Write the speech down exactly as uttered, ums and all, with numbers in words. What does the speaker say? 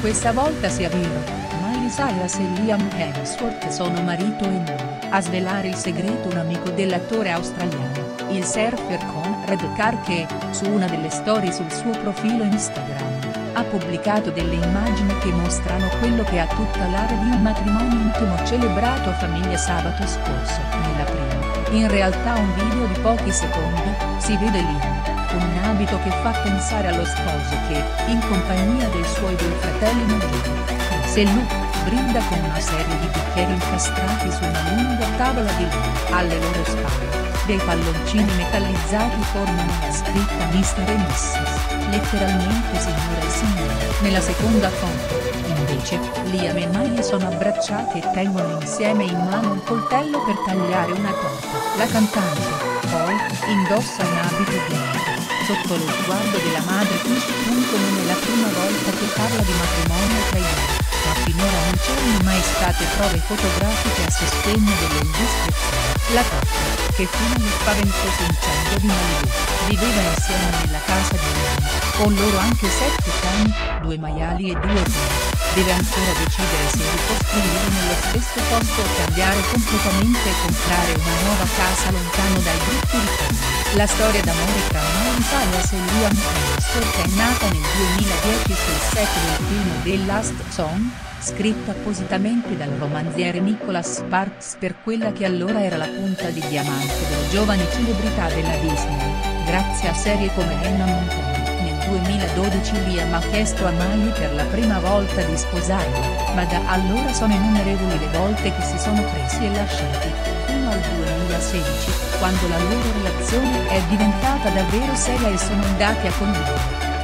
questa volta sia vero. Miley Cyrus e Liam Hemsworth sono marito e moglie. A svelare il segreto un amico dell'attore australiano, il surfer Conrad Carr che, su una delle storie sul suo profilo Instagram, ha pubblicato delle immagini che mostrano quello che ha tutta l'aria di un matrimonio intimo celebrato a famiglia sabato scorso. Nella prima, in realtà un video di pochi secondi, si vede Liam, con un abito che fa pensare allo sposo che, in compagnia dei suoi due fratelli maggiori, Chris e Luke, brinda con una serie di bicchieri incastrati su una lunga tavola di legno. Alle loro spalle, dei palloncini metallizzati formano la scritta mister e missus, letteralmente signora e signore. Nella seconda foto, invece, Liam e Miley sono abbracciati e tengono insieme in mano un coltello per tagliare una torta. La cantante, poi, indossa un abito bianco, sotto lo sguardo della madre. Questo punto non è la prima volta che parla di matrimonio tra i due, ma finora non c'erano mai state prove fotografiche a sostegno delle indiscrezioni. La coppia, che fino allo spaventoso incendio di Malibu, viveva insieme nella casa di Liam, con loro anche sette cani, due maiali e due pini, deve ancora decidere se ricostruire nello stesso posto o cambiare completamente e comprare una nuova casa lontano dai brutti ricordi. La storia d'amore tra Miley Cyrus e Liam Hemsworth è nata nel duemiladieci sul set del film The Last Song, scritto appositamente dal romanziere Nicholas Sparks per quella che allora era la punta di diamante delle giovani celebrità della Disney, grazie a serie come Hannah Montana. Nel duemiladodici Liam ha chiesto a Miley per la prima volta di sposarla, ma da allora sono innumerevoli le volte che si sono presi e lasciati, fino al duemilasedici, quando la loro relazione è diventata davvero seria e sono andati a convivere.